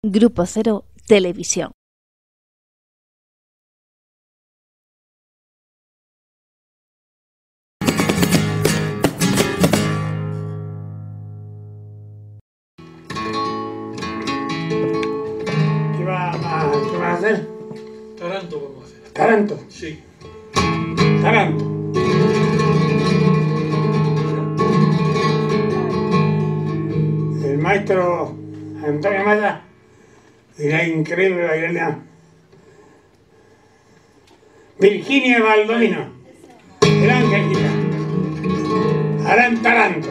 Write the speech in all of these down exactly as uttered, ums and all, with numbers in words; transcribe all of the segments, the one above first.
Grupo Cero Televisión. ¿Qué va a, qué va a hacer? Taranto vamos a hacer. ¿Taranto? Sí. Taranto. El maestro Antonio Maya y la increíble bailarina Virginia Baldovino, el Angelita, harán Taranto.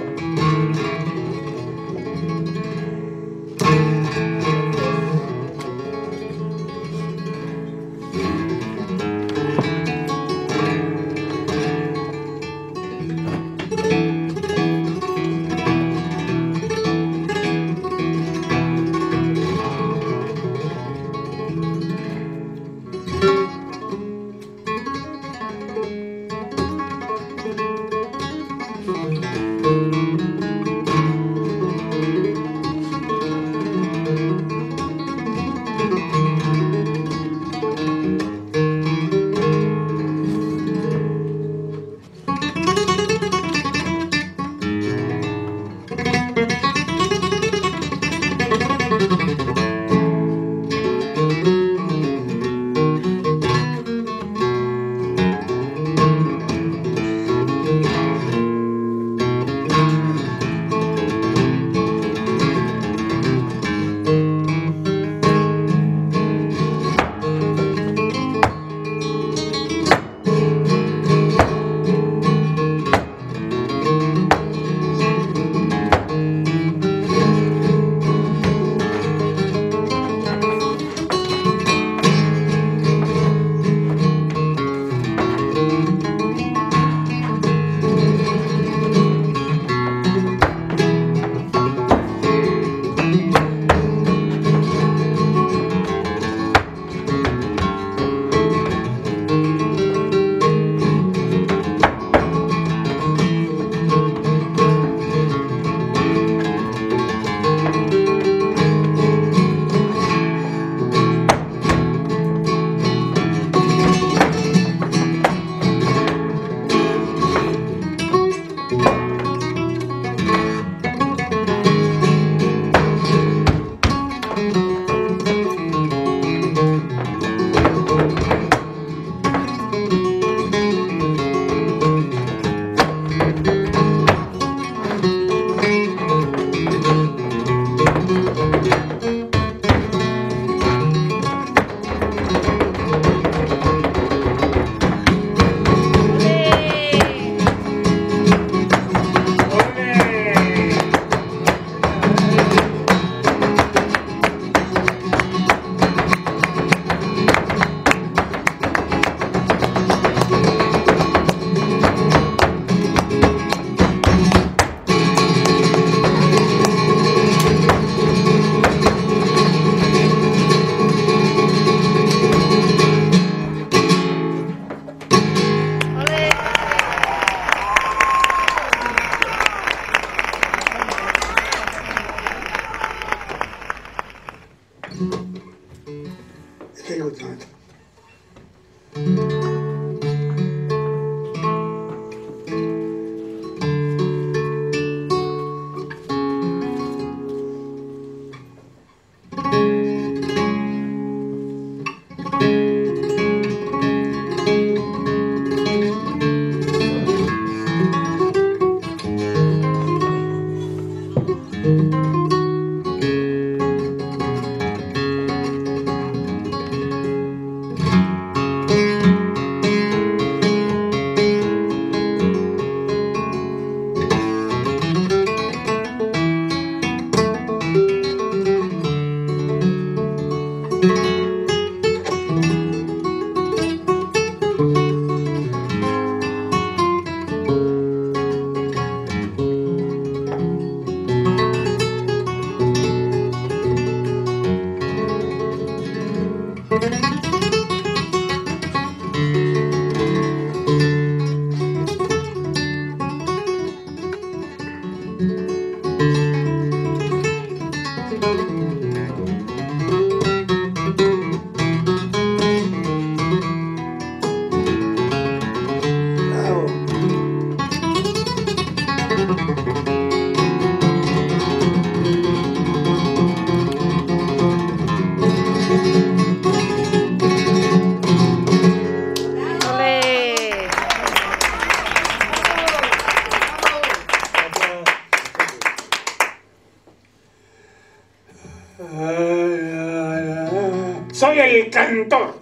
Soy el cantor.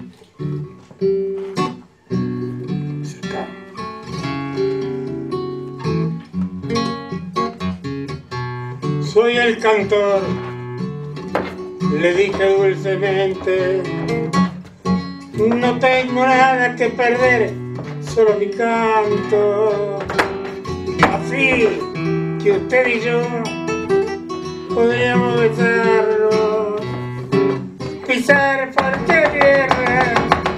Soy el cantor, le dije dulcemente. No tengo nada que perder, solo mi canto. Así que usted y yo podríamos besarnos, pisar fuerte tierra,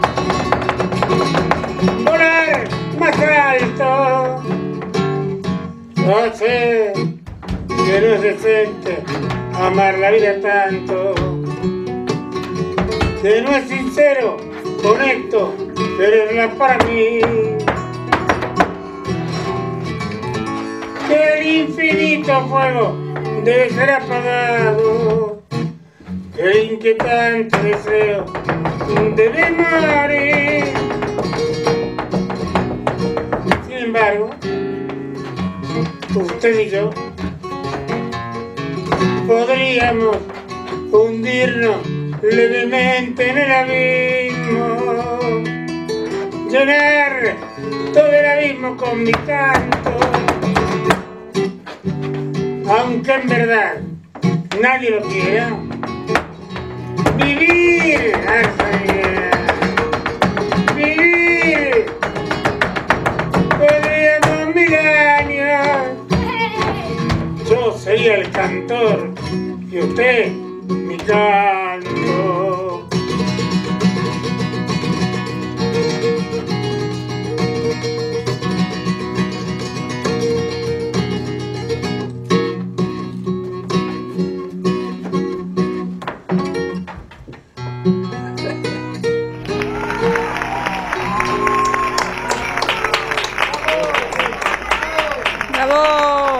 volar más alto. No sé que no es decente amar la vida tanto, que no es sincero, honesto, quererla para mí. Que el infinito fuego debe ser apagado, que el inquietante deseo debe morir. Sin embargo, usted y yo podríamos hundirnos levemente en el abismo, llenar todo el abismo con mi canto, aunque en verdad nadie lo quiera. Vivir, vivir, podríamos mil años. Yo sería el cantor y usted mi canto. ¡Bravo!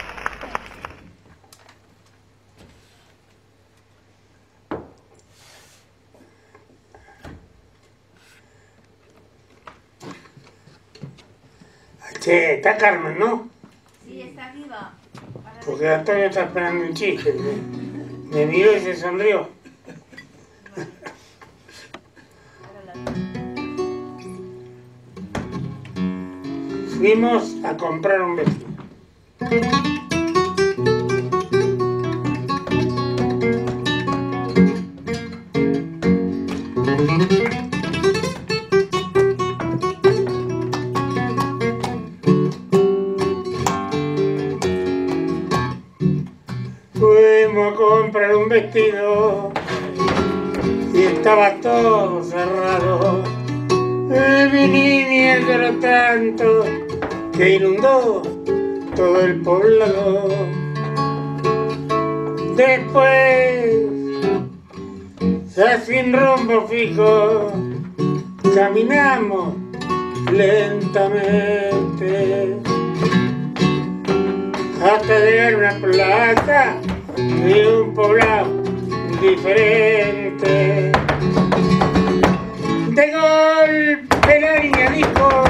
Che, está Carmen, ¿no? Sí, está arriba. Porque Antonio está esperando un chiste. Me, me miró y se sonrió. Fuimos a comprar un vestido. Fuimos a comprar un vestido y estaba todo cerrado. Y mi niña lloró tanto que inundó todo el poblado. Después, ya sin rumbo fijo, caminamos lentamente hasta llegar a una plaza de un poblado diferente. De golpe la niña dijo: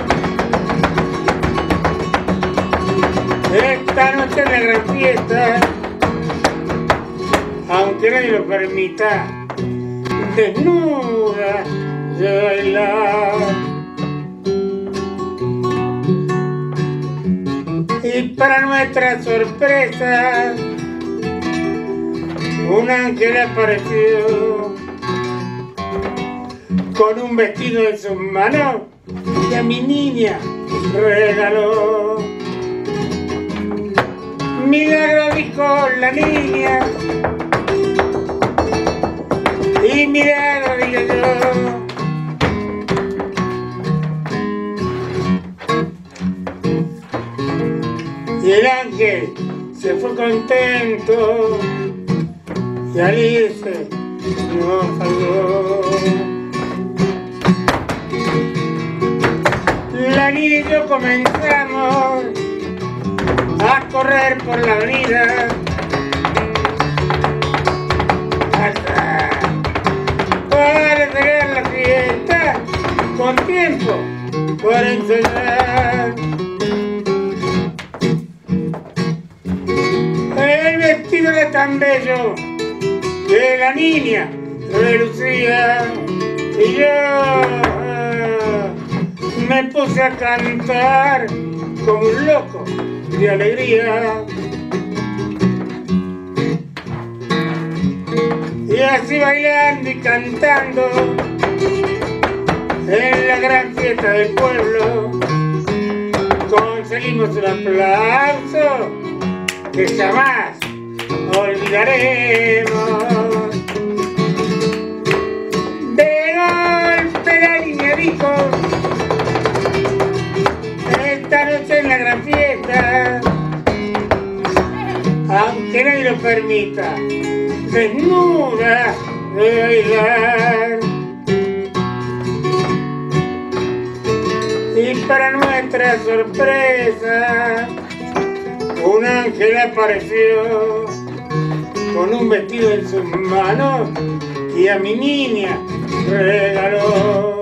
esta noche es la gran fiesta, aunque nadie lo permita, desnuda de bailar. Y para nuestra sorpresa, un ángel apareció con un vestido en sus manos que a mi niña regaló. Milagro, dijo la niña, y milagro, digo yo. Y el ángel se fue contento y al irse no falló. La niña y yo comenzamos a correr por la avenida hasta para llegar la fiesta con tiempo para ensayar. El vestido era tan bello que la niña relucía y yo me puse a cantar como un loco de alegría. Y así bailando y cantando en la gran fiesta del pueblo conseguimos un aplauso que jamás olvidaremos. De golpe la niña dijo: esta noche en la gran fiesta, aunque nadie lo permita, desnuda de bailar. Y para nuestra sorpresa, un ángel apareció con un vestido en sus manos y a mi niña regaló.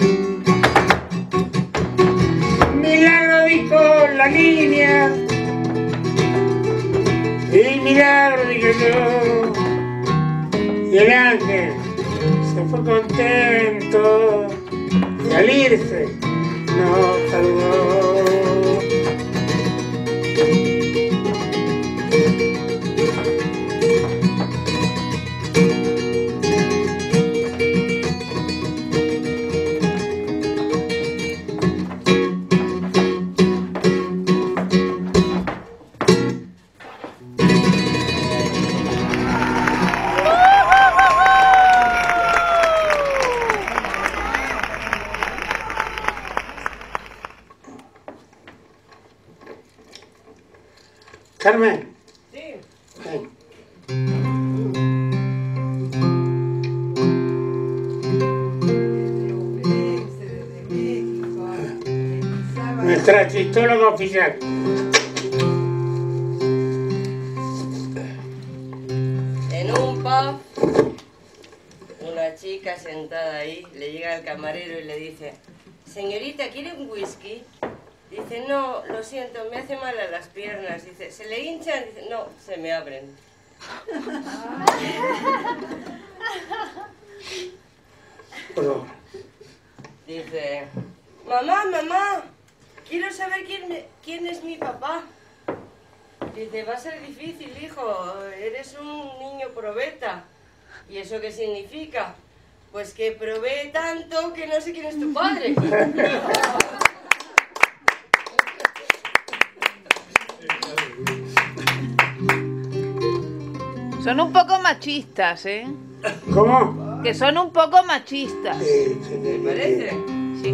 Milagro, dijo la niña, y milagro, dije yo. Y el ángel se fue contento y al irse nos saludó. Carmen. Sí. Ven. Nuestra chistóloga oficial. En un pub, una chica sentada ahí, le llega al camarero y le dice: señorita, ¿quiere un whisky? Dice: no, lo siento, me hace mal a las piernas. Dice: ¿se le hinchan? Dice: no, se me abren. Perdón. Dice: mamá, mamá, quiero saber quién, me- quién es mi papá. Dice: va a ser difícil, hijo, eres un niño probeta. ¿Y eso qué significa? Pues que provee tanto que no sé quién es tu padre. Son un poco machistas, ¿eh? ¿Cómo? Que son un poco machistas. Sí, sí, ¿Te sí, parece? Sí.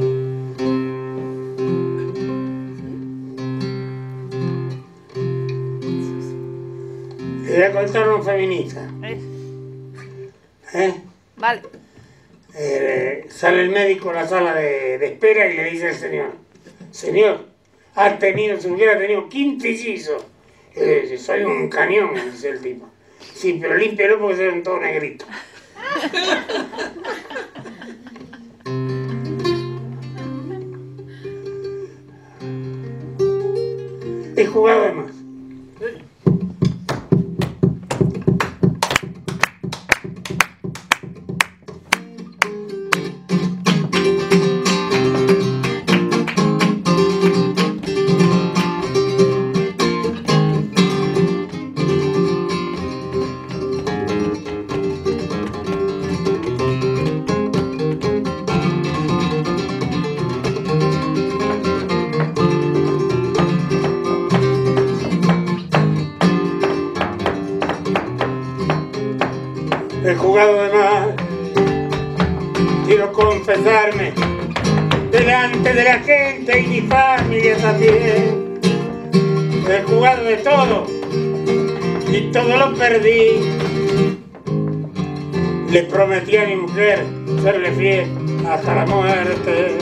Le voy a contar a un feminista. ¿Ves? ¿Eh? Vale. Eh, sale el médico a la sala de, de espera y le dice al señor: señor, ha tenido, si hubiera tenido quince hechizos. Y le dice: soy un cañón, dice el tipo. Sí, pero límpialo porque se ven todos negritos. He jugado de más. He jugado de más, quiero confesarme delante de la gente y mi familia también. He jugado de todo y todo lo perdí. Le prometí a mi mujer serle fiel hasta la muerte.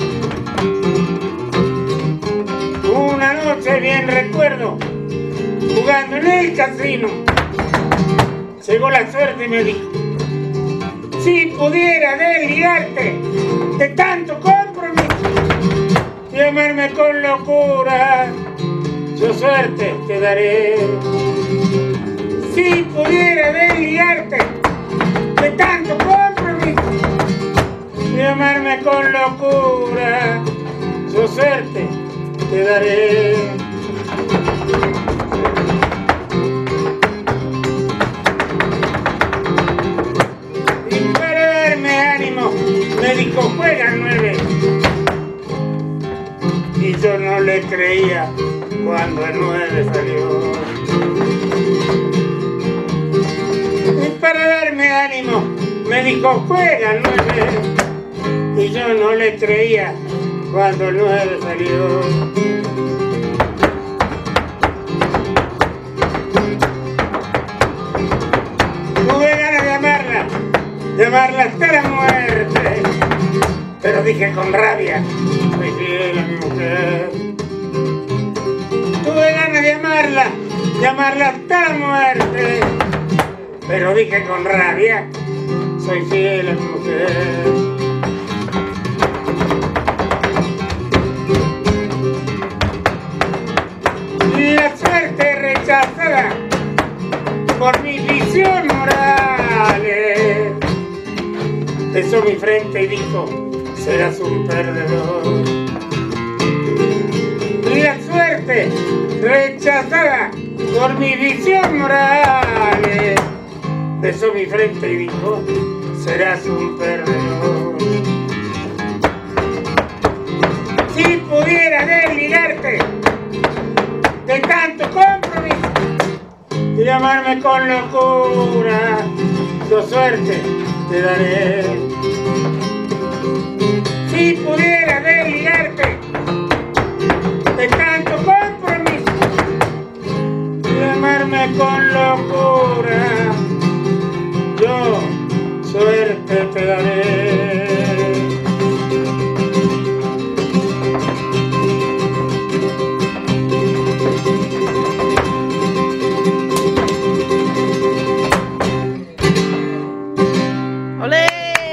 Una noche bien recuerdo, jugando en el casino, llegó la suerte y me dijo: si pudiera desligarte de tanto compromiso y amarme con locura, yo suerte te daré. Si pudiera desligarte locura, yo suerte te daré. Y para darme ánimo me dijo juega nueve, y yo no le creía cuando el nueve salió. Y para darme ánimo me dijo juega nueve, y yo no le creía cuando el nueve salió. Tuve ganas de amarla, de amarla hasta la muerte, pero dije con rabia, soy fiel a mi mujer. Tuve ganas de amarla, de amarla hasta la muerte, pero dije con rabia, soy fiel a mi mujer. La suerte rechazada por mi visión morales besó mi frente y dijo, serás un perdedor. La suerte rechazada por mi visión morales besó mi frente y dijo, serás un perdedor. Si pudiera desligarte de tanto compromiso y llamarme con locura, yo suerte te daré. Si pudiera desligarte de tanto compromiso y llamarme con locura, yo suerte te daré. ¡Olé!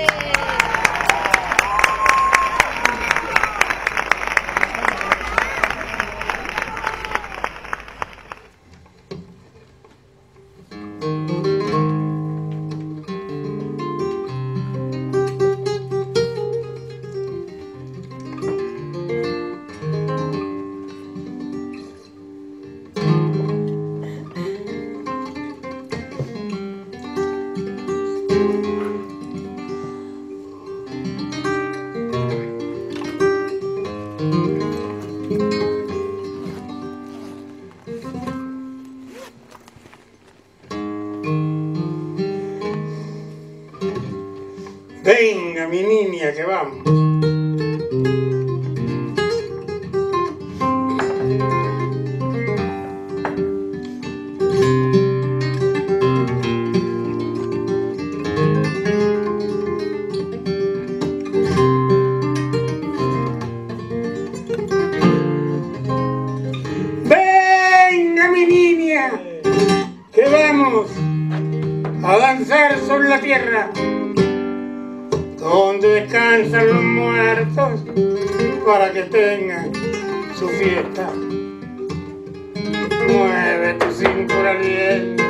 Venga, mi niña, que vamos. Venga, mi niña, que vamos a danzar sobre la tierra donde descansan los muertos para que tengan su fiesta. Mueve tu cintura al viento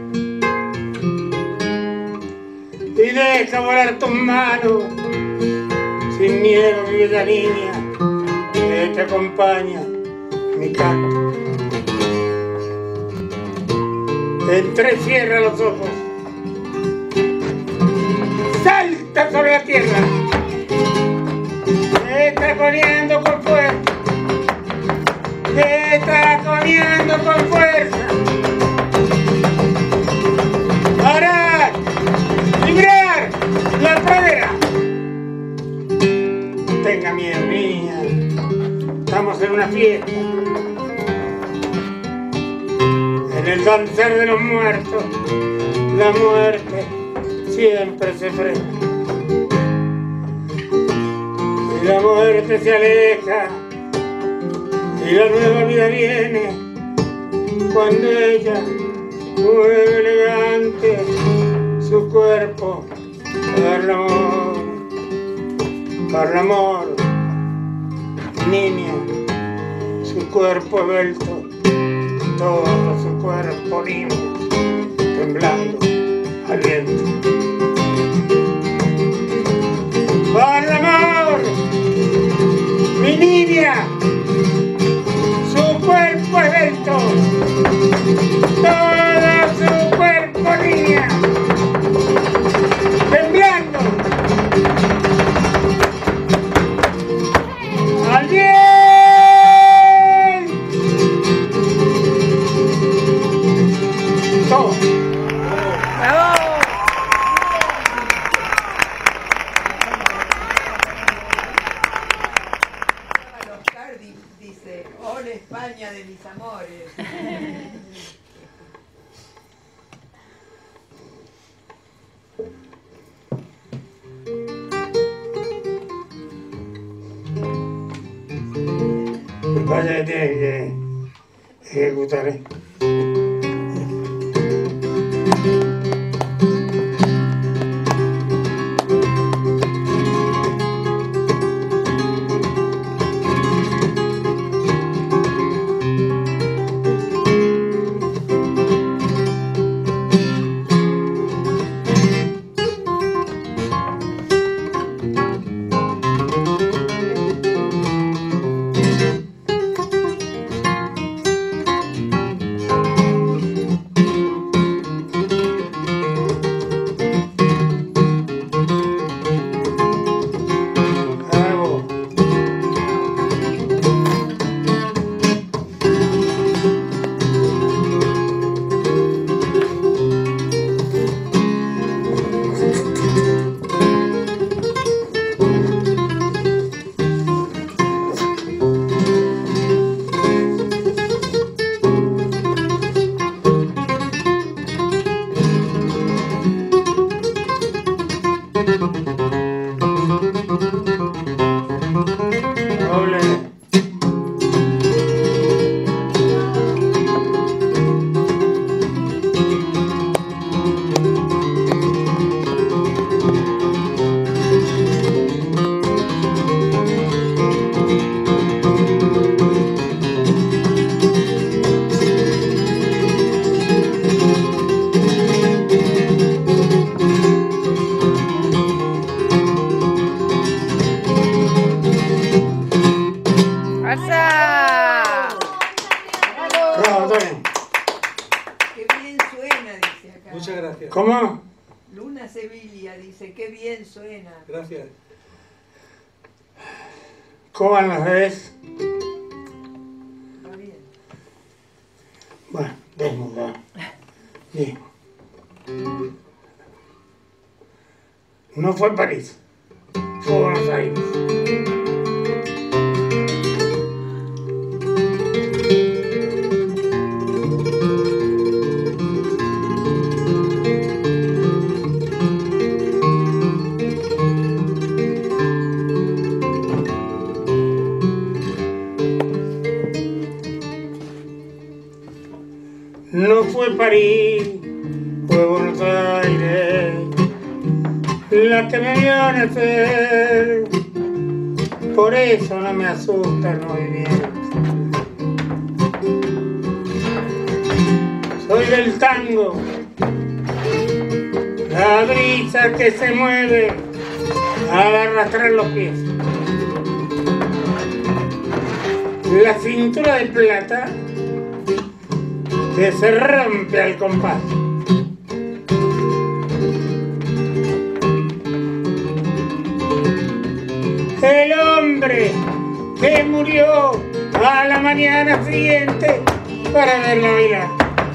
y deja volar tus manos sin miedo, mi bella niña, que te acompaña mi canto. Entrecierra los ojos, salta sobre la tierra, te está coneando con fuerza, te está coneando con fuerza, para librar la pradera. No tenga miedo, niña, estamos en una fiesta, en el danzar de los muertos, la muerte siempre se frena. Y la muerte se aleja y la nueva vida viene cuando ella mueve elegante su cuerpo para el amor, para el amor, niña, su cuerpo esbelto, todo su cuerpo limpio, temblando al viento. Para el amor, montaña de mis amores. Lo que pasa es que tienes que ejecutar, ¿eh? Muchas gracias. ¿Cómo? Luna Sevilla dice, qué bien suena. Gracias. ¿Cómo van las bebés? Va bien. Bueno, desnuda. Bien. No fue París, fue Buenos Aires. No fue París, fue Buenos Aires, la que me vio nacer. Por eso no me asusta el movimiento. Soy del tango, la brisa que se mueve al arrastrar los pies. La cintura de plata que se rompe al compás. El hombre que murió a la mañana siguiente para verla bailar.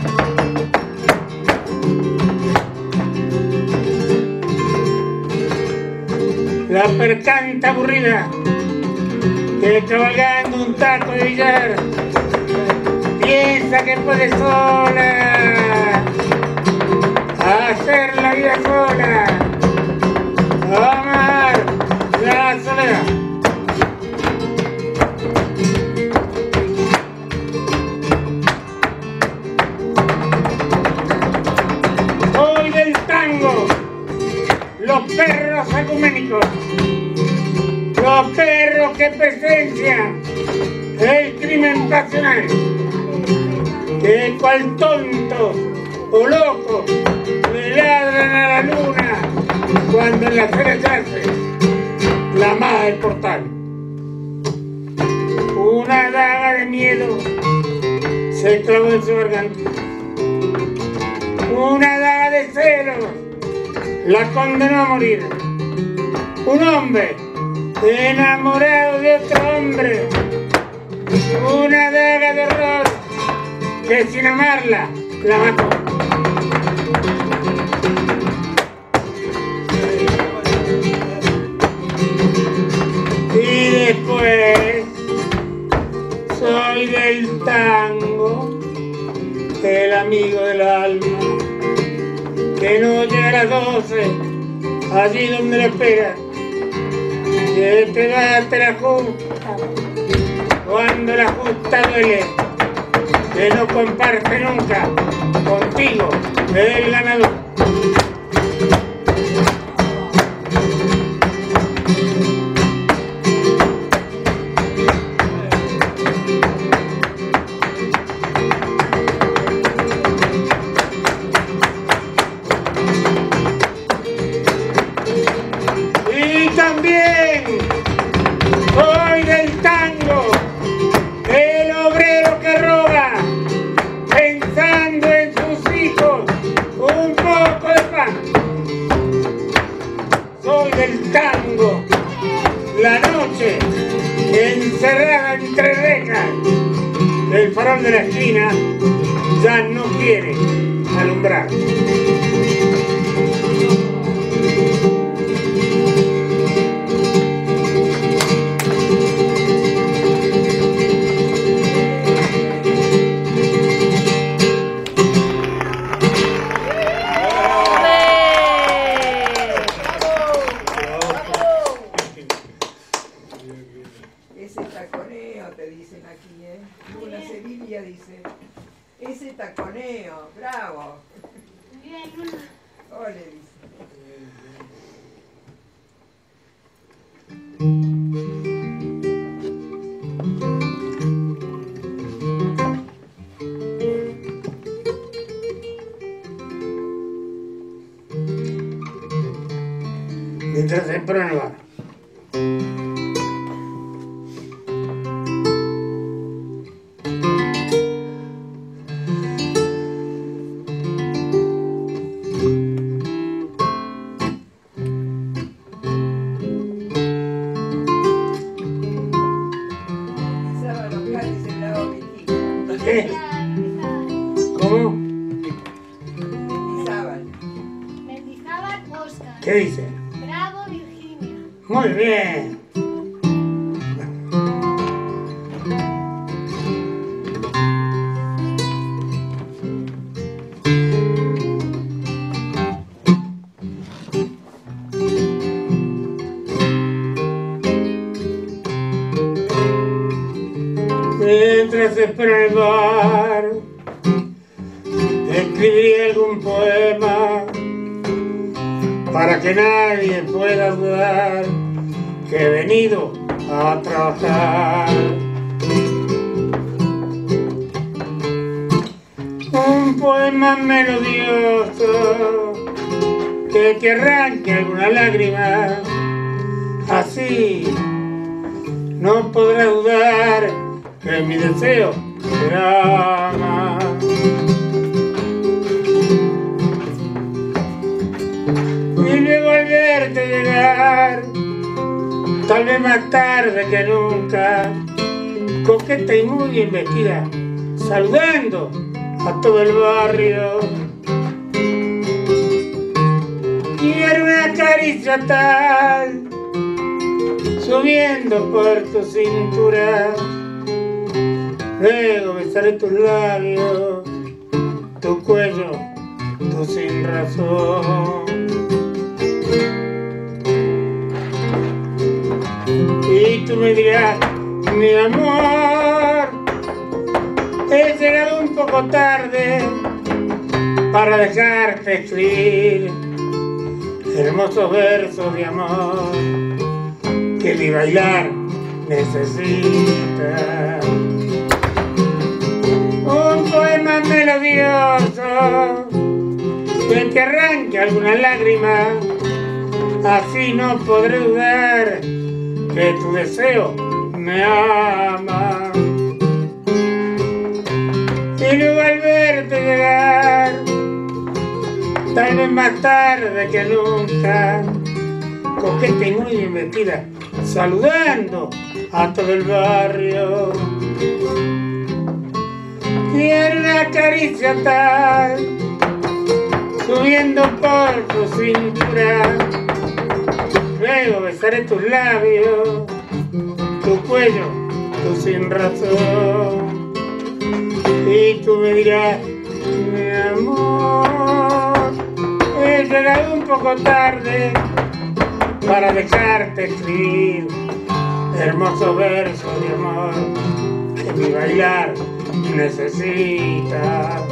La percanta aburrida que cabalgando un taco de billar piensa que puede sola hacer la vida sola, amar la soledad. Hoy del tango, los perros ecuménicos, los perros que presencian el crimen pasional, que cual tontos o locos le ladran a la luna cuando en la acera yace la maja del portal. Una daga de miedo se clavó en su garganta. Una daga de celos la condenó a morir. Un hombre enamorado de otro hombre. Una daga de horror que sin amarla la mató. Y después soy del las doce, allí donde la espera, que te bate la justa, cuando la justa duele, que no comparte nunca contigo el ganador. Y también soy del tango, el obrero que roba, pensando en sus hijos, un poco de pan. Soy del tango, la noche encerrada entre rejas, el farol de la esquina ya no quiere alumbrar. Ese taconeo, te dicen aquí, ¿eh? Luna Sevilla dice, ese taconeo, bravo. Bien, Luna. Ole, dice. Mientras se prueba. Pisaba los cables en la Dominica. ¿Qué? ¿Cómo? Pisaban. Mendizábal Oscar. ¿Qué dice? Bravo, Virginia. Muy bien. Mientras espero el bar, escribiré algún poema para que nadie pueda dudar que he venido a trabajar. Un poema melodioso que te arranque alguna lágrima, así no podrás dudar que mi deseo será más. Y luego al verte llegar, tal vez más tarde que nunca, coqueta y muy bien vestida, saludando a todo el barrio. Quiero una caricia tal, subiendo por tu cintura, luego besaré tus labios, tu cuello, tu sin razón. Y tú me dirás, mi amor, he llegado un poco tarde para dejarte escribir hermosos versos de amor que mi bailar necesita. Un poema melodioso que te arranque alguna lágrima, así no podré dudar que tu deseo me ama. Y luego al verte llegar, tal vez más tarde que nunca, coqueta y muy bien vestida, saludando a todo el barrio. Quiero una caricia tal, subiendo por tu cintura, luego besaré tus labios, tu cuello, tu sin razón. Y tú me dirás, mi amor, he llegado un poco tarde para dejarte escribir hermosos versos de amor que mi bailar necesita.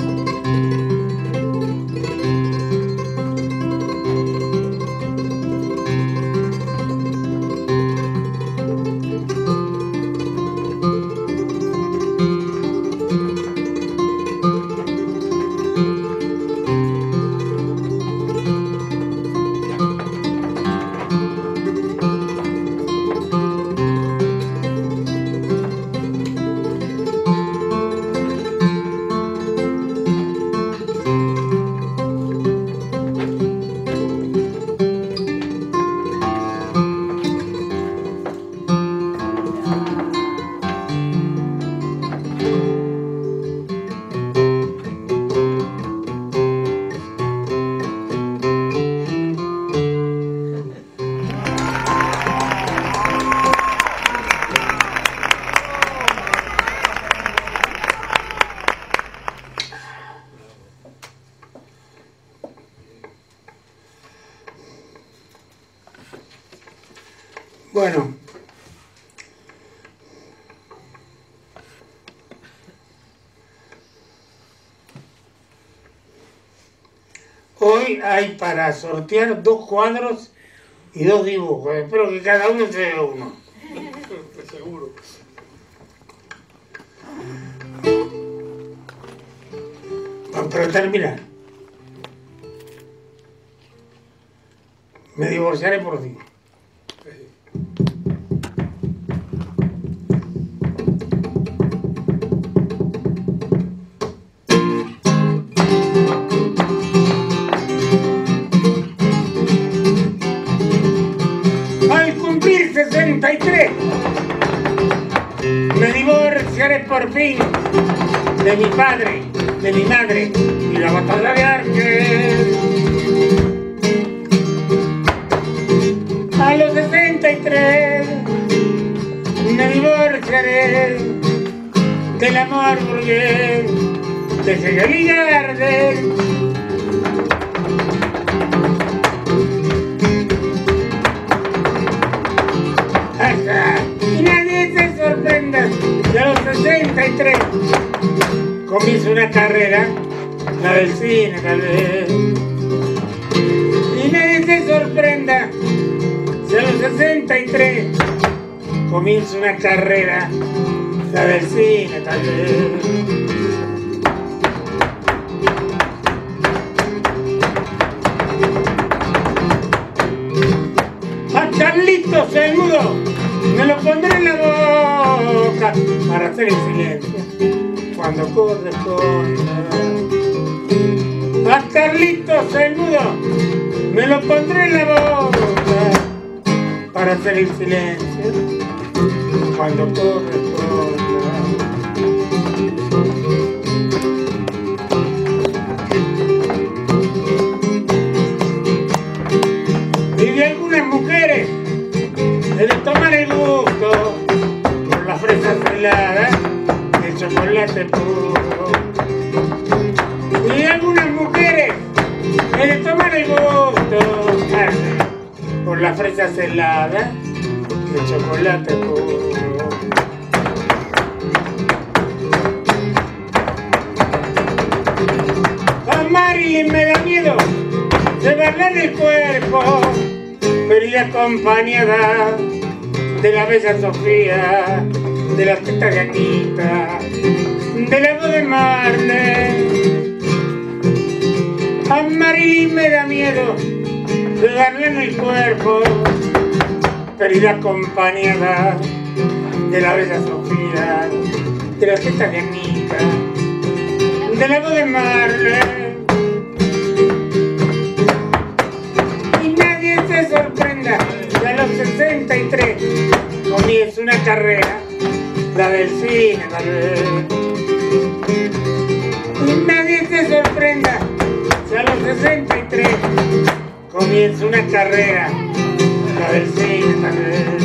Bueno, hoy hay para sortear dos cuadros y dos dibujos. Espero que cada uno se dé uno. Seguro. Bueno, pero termina. Me divorciaré por ti. Al cumplir sesenta y tres me divorciaré por fin de mi padre, de mi madre y la batalla de Argel. A los sesenta y tres me divorciaré del amor burgués de Hegel y Gardel. Y nadie se sorprenda que a los sesenta y tres comienza una carrera, la del cine tal vez. Y nadie se sorprenda si a los sesenta y tres comienza una carrera, la del cine tal vez. A Carlitos el mudo me lo pondré en la boca para hacer el silencio cuando corresponda. A Carlitos el mudo me lo pondré en la boca para hacer el silencio cuando corresponda. Y de algunas mujeres he de tomar el gusto por las fresas heladas, el chocolate puro. Y de algunas mujeres he de tomar el gusto por las fresas heladas, el chocolate puro. A Marilyn me da miedo llevarla en el cuerpo, pero ir acompañada de la bella Sofía, de la teta de Anita, de la voz de Marlene. A Marilyn me da miedo llevarla en el cuerpo, pero ir acompañada de la bella Sofía, de la teta de Anita, de la voz de Marlene. Se sorprenda que a los sesenta y tres comienza una carrera, la del cine tal vez. Y nadie se sorprenda que a los sesenta y tres comienza una carrera, la del cine tal vez.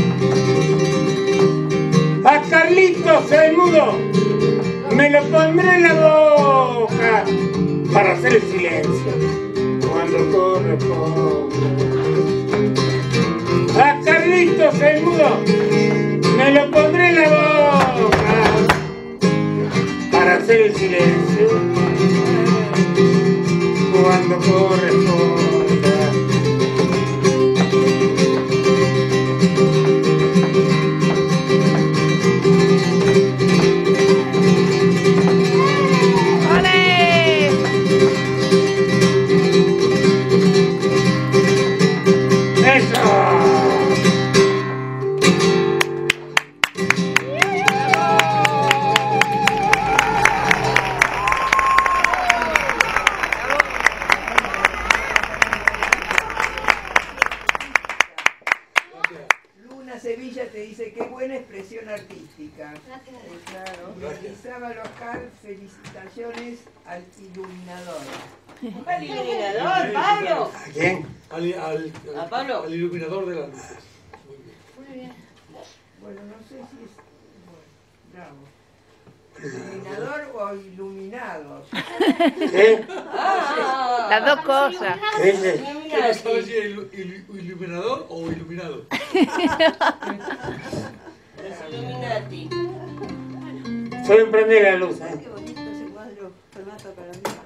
A Carlitos el mudo me lo pondré en la boca para hacer el silencio cuando cuando corresponde. A Carlitos el mudo me lo pondré en la boca para hacer el silencio cuando corresponda. Sevilla te dice qué buena expresión artística. Gracias. Eh, claro. Y Elizabeth Oscar, felicitaciones al iluminador. ¡Al iluminador, Pablo! ¿A quién? Al, al, al, ¿A Pablo? al iluminador de las luces. Muy bien. Muy bien. Bueno, no sé si es... Bueno, bravo. ¿Iluminador o iluminados? ¿Qué? Ah, Las dos cosas. ¿Qué dices? ¿Qué no sabes si es ilu- ilu- iluminador o iluminado? Los Illuminati. Solo prender la luz. ¿eh? Qué bonito ese cuadro, formato para mí.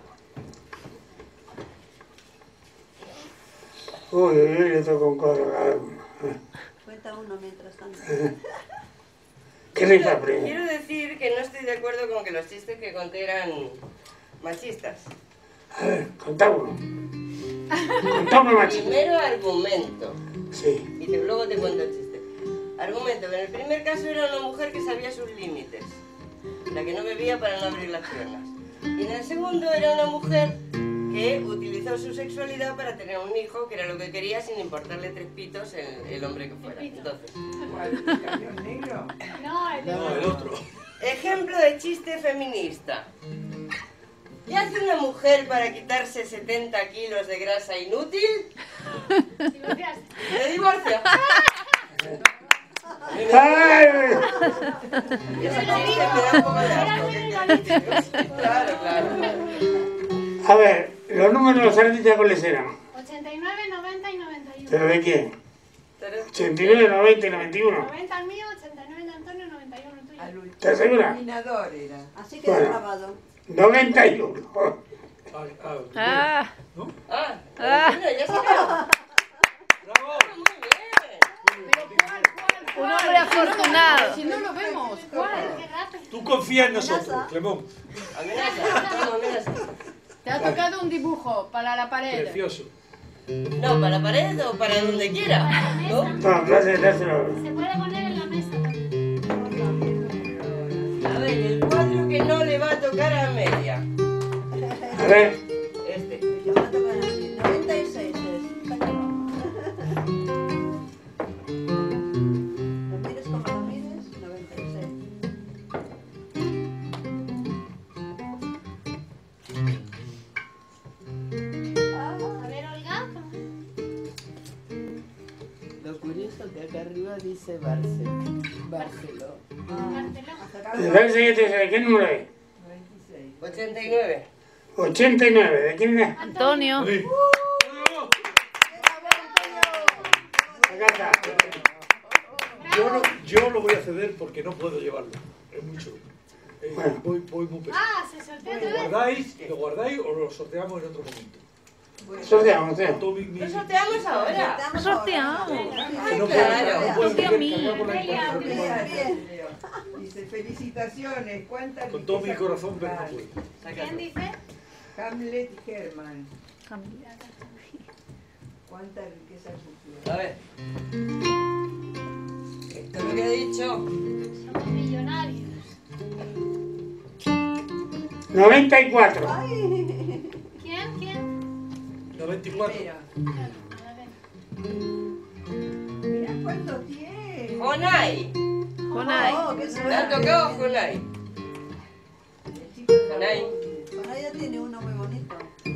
Uy, uy, uy, le toco un cuadro cada uno. Cuenta uno mientras tanto. ¿Qué risa, primo? Quiero decir que no estoy de acuerdo con que los chistes que conté eran machistas. A ver, contá uno. Contá uno, macho. Primero argumento. Sí. Y te- luego te cuento el chiste. Argumento, que en el primer caso era una mujer que sabía sus límites, la que no bebía para no abrir las piernas. Y en el segundo era una mujer que utilizó su sexualidad para tener un hijo, que era lo que quería, sin importarle tres pitos el, el hombre que fuera. Entonces, ¿Cuál? ¿El cañón negro? No, el de No, el otro. ejemplo de chiste feminista. ¿Qué hace una mujer para quitarse setenta kilos de grasa inútil? divorciarse. Se divorcia. ¡Ay! Ese chiste me da un poco de asco. ¿Qué quieres que te diga? Claro, claro. A ver, los números de los artistas cuáles eran. ochenta y nueve, noventa y noventa y uno. ¿Pero de quién? ochenta y nueve, noventa y noventa y uno. noventa el mío, ochenta y nueve de Antonio, noventa y uno tuyo. Al último. ¿Estás segura? Iluminador era. Así queda Bueno. grabado. noventa y uno. Ah, ah, Ah, ¿no? Ah, Ah. bueno, ya se quedó. ¡Bravo! Muy bien. un hombre afortunado. Si no lo vemos, ¿cuál? Qué rápido. Tú confía en nosotros, Clemón. Amenaza, toma, amenaza. Te ha tocado un dibujo para la pared. Precioso. No, para la pared o para donde quiera. ¿No? No, dáselo, dáselo. Se puede poner en la mesa. A ver, el cuadro que no le va a tocar a Amelia. A ver, Este. El que va a tocar aquí. noventa y seis es. Sácalo. Lo mires como lo mires, noventa y seis. A ver, Olga. Lo curioso que acá arriba dice Barcelona. Barcelona. Barcelona. ¿de cuál siguiente? ¿De qué número es? noventa y seis. ochenta y nueve. ochenta y nueve. ¿De quién es? Antonio. Sí. Acá está. Yo, no, yo lo voy a ceder porque no puedo llevarlo. Es mucho. Eh, Bueno. voy, voy muy pesado. Ah, se sortea ¿Lo otra vez. guardáis, lo guardáis o lo sorteamos en otro momento? Sorteamos, sorteamos. Todo mi- mi- Lo sorteamos ahora. Lo sorteamos. que no puedo, claro. no puedo Sorteo cargar mío. con la información que Bien, mando. Leo. Dice, felicitaciones, cuántas Con todo mi riquezas corazón, pero no culturales. puedo. ¿Quién dice? Hamlet Herman, cuánta riqueza A cultural. ver. Esto es lo que he dicho. Somos millonarios. noventa y cuatro. ¿Quién? ¿Quién? noventa y cuatro. Mira, A ver. mira cuánto tiene. Jonay. Jonay. Oh, qué Le ha suerte. tocado Jonay. El chico de Jonay. Bueno, ella tiene uno muy bonito.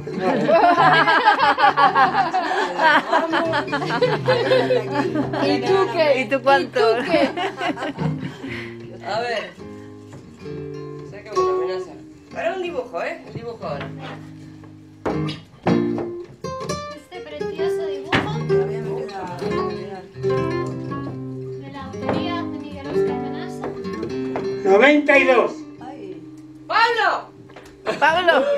¿Y tú qué? ¿Y tú cuánto? ¿Y tú qué? A ver. Saca una amenaza. Ahora un dibujo, ¿eh? El dibujo ahora. noventa y dos. Ay, ¡Pablo! Pablo. ¡Bravo!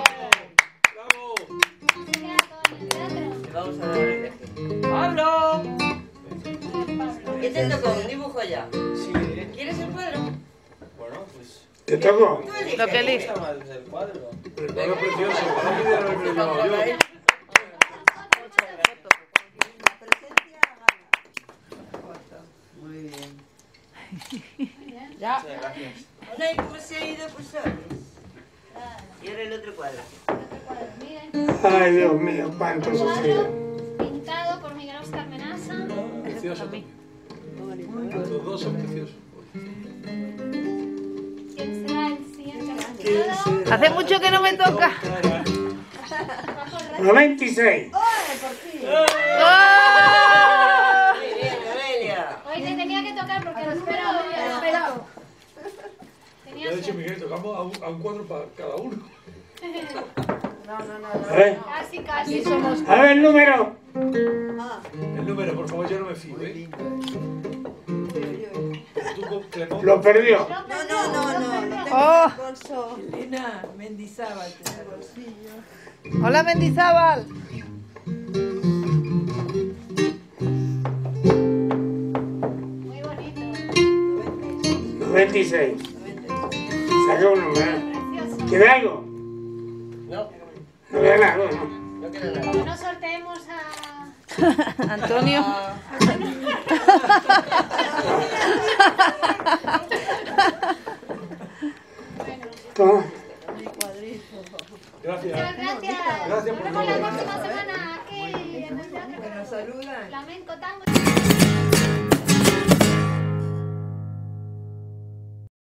Se queda todo en el teatro. Le vamos a dar el viaje. ¡Pablo! ¿Qué te tocó? ¿Un dibujo ya? Sí. ¿Quieres el cuadro? Bueno, pues. ¿Te tocó? Tú eliges. Lo que eliges. Está mal el cuadro. El cuadro precioso. Ojalá que hubiera haberme lo llevado yo. la presencia gana. Muy bien. Muchas gracias. Una, ¿y cómo se ha ido por soles? Y ahora el otro cuadro. Otro cuadro. Miren, Ay, Dios mío, cuánto un sufrido. cuadro pintado por Miguel Oscar Menasa. Precioso también. Los dos son preciosos. ¿Quién será el siguiente aficionado? Hace mucho que no me toca. noventa y seis. ¡Ay, por fin! ¡Oh! Muy bien, Noelia. Hoy te tenía que tocar porque el número espera, espera. tenía Ya he dicho, suerte. Miguel, tocamos a un, a un cuadro para cada uno. No, no, no. A ver, Casi, casi. Aquí somos. a ver el número. Ah, El número, por favor, yo no me fío, Muy ¿eh? lindo. Tú, con Clemón. Lo perdió. no, no, no, no, no tengo Oh. el bolso. Elena Mendizábal, en el bolsillo. Hola, Mendizábal. Muy bonito. noventa y seis. Saca un número. Precioso. ¿Queda algo? No, No queda nada, ¿no? no queda nada. Como no sorteemos a... Antonio. Ah, Toma. Gracias. Muchas gracias. Gracias Nos por vemos la todo. próxima semana aquí en el Teatro Bueno, saludan. Flamenco Tango.